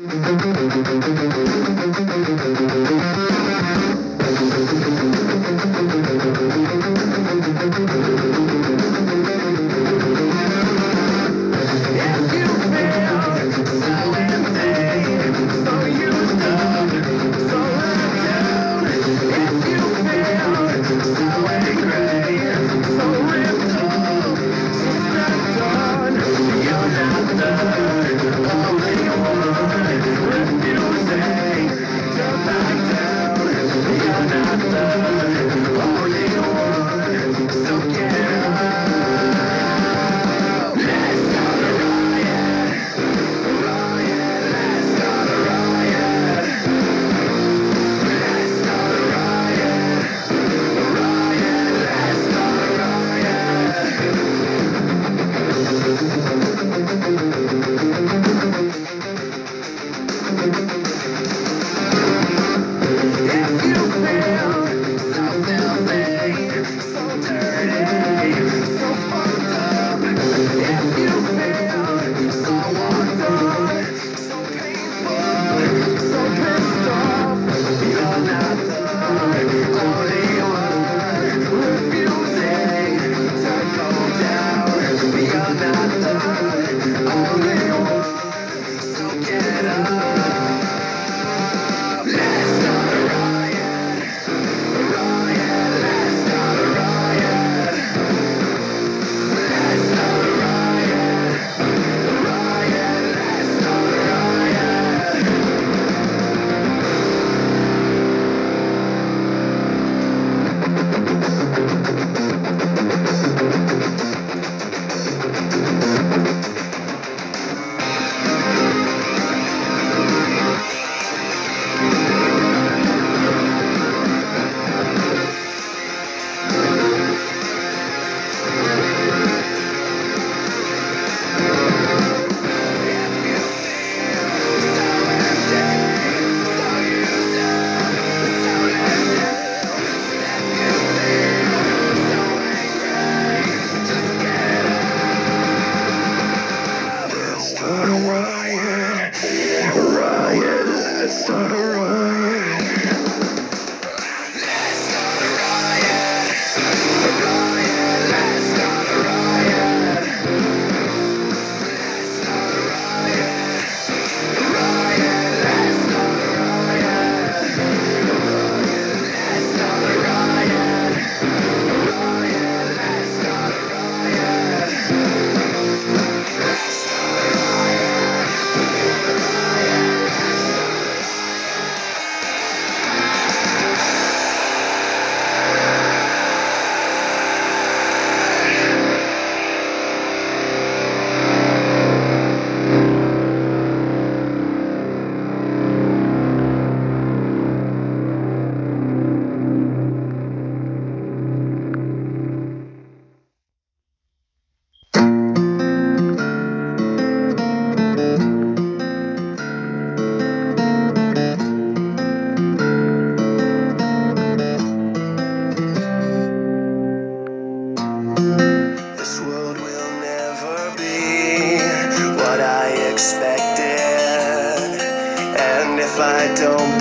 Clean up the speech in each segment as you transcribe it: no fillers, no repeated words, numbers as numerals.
I don't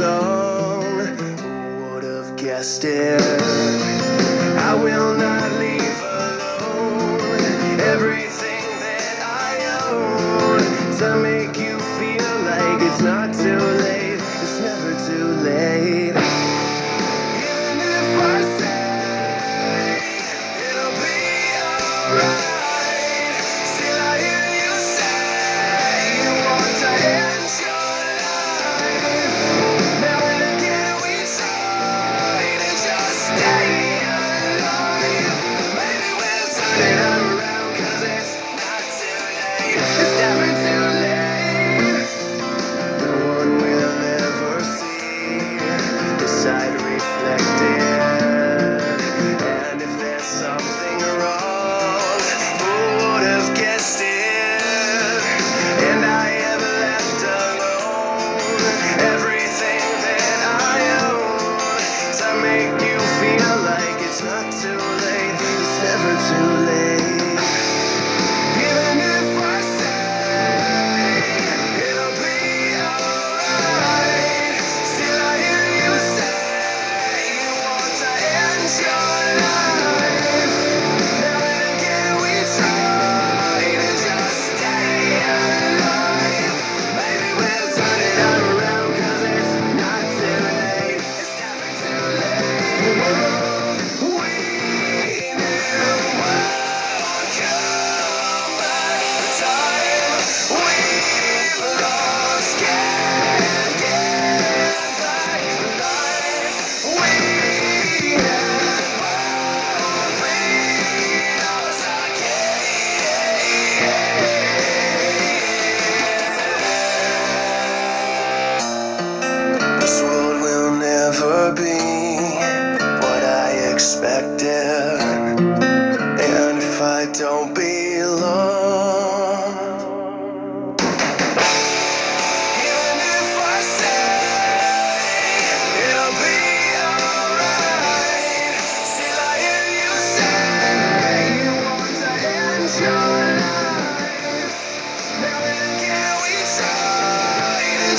belong, who would have guessed it? I will not leave alone everything that I own to make you feel like it's not too late, it's never too late. Even if I say it'll be alright, still I hear you say you want to end your life. Now and again we try to just stay alive. Maybe we'll turn it around, 'cause it's not too late, it's never too late. No one will ever see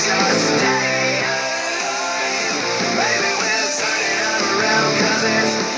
just stay alive. Maybe we'll turn it around, 'cause it's